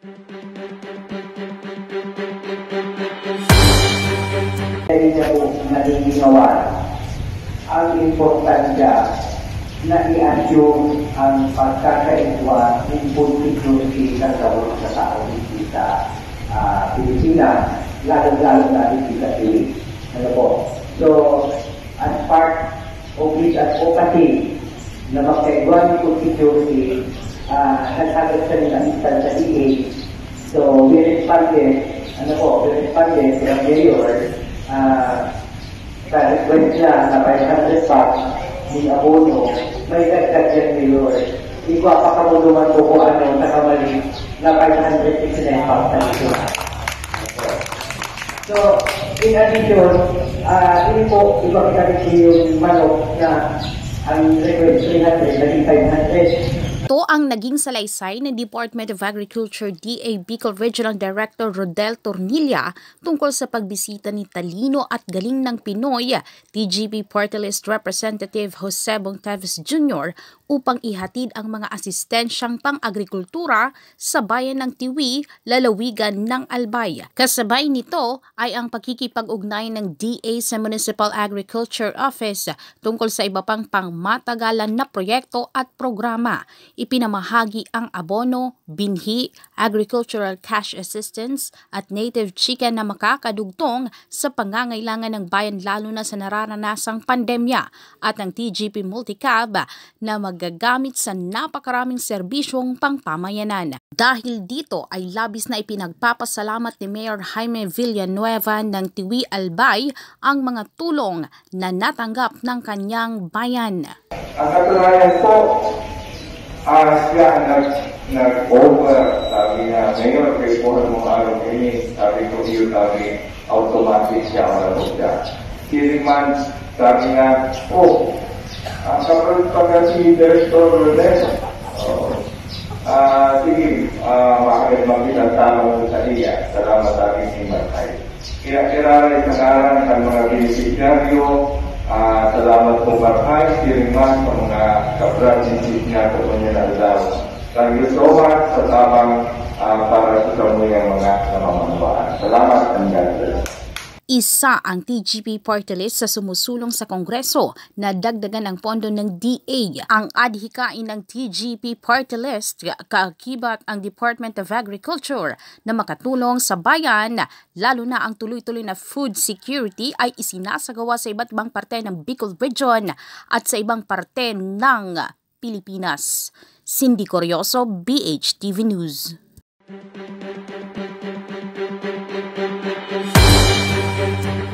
Hindi na po nagiginawa ang importansya na i-assume ang pagkakaitwa ng food security ng sa tao dito sa Pilipinas, lalo-lalo na dito sa Pilipinas. Ano po? So, as part of this advocacy na magkaigwa ng food security, nagsagot sa assistant sa DA. So, we responded from Mayor, sa request niya na 500 packs ni abono, may dagdag yan Mayor. Hindi ko apakamuduman po kung ano nakamali na 569 packs na ito. So, in addition, ini po, ibang yung manok na ang request 300, naging 500. Ito ang naging salaysay ng Department of Agriculture DA Bicol Regional Director Rodel Tornilla tungkol sa pagbisita ni talino at galing ng Pinoy, TGP Party List Representative Jose Bonteves Jr. upang ihatid ang mga asistensyang pang-agrikultura sa bayan ng Tiwi, lalawigan ng Albay. Kasabay nito ay ang pagkikipag-ugnay ng DA sa Municipal Agriculture Office tungkol sa iba pang pangmatagalan na proyekto at programa. Ipinamahagi ang abono, binhi, agricultural cash assistance at native chicken na makakadugtong sa pangangailangan ng bayan lalo na sa nararanasang pandemya at ang TGP Multicab na magagamit sa napakaraming serbisyong pangpamayanan. Dahil dito ay labis na ipinagpapasalamat ni Mayor Jaime Villanueva ng Tiwi Albay ang mga tulong na natanggap ng kanyang bayan. Ang katunayan po, siya nag-over, sabi nga, Mayor, kay po ng mga araw ini, sabi ko iyo kami, automatic siya, malabog siya. Kiriman, sabi nga, ang kapalit pagka si Director Rodel, sige, makakalimutin ang tama sa iya. Salamat sa aking simatay. Kira-kira sa karan ng mga beneficiaryo, salamat po Barhay, Kiriman, sa mga kapransisip niya sa kanya na alaw. Thank you so much sa tamang para sa kamuyang mga namamanawan. Salamat and God bless. Isa ang TGP Party List sa sumusulong sa Kongreso na dagdagan ang pondo ng DA. Ang adhikain ng TGP Party List kaakibat ang Department of Agriculture na makatulong sa bayan, lalo na ang tuloy-tuloy na food security ay isinasagawa sa iba't ibang parte ng Bicol Region at sa ibang parte ng Pilipinas. Cindy Corioso, BHTV News.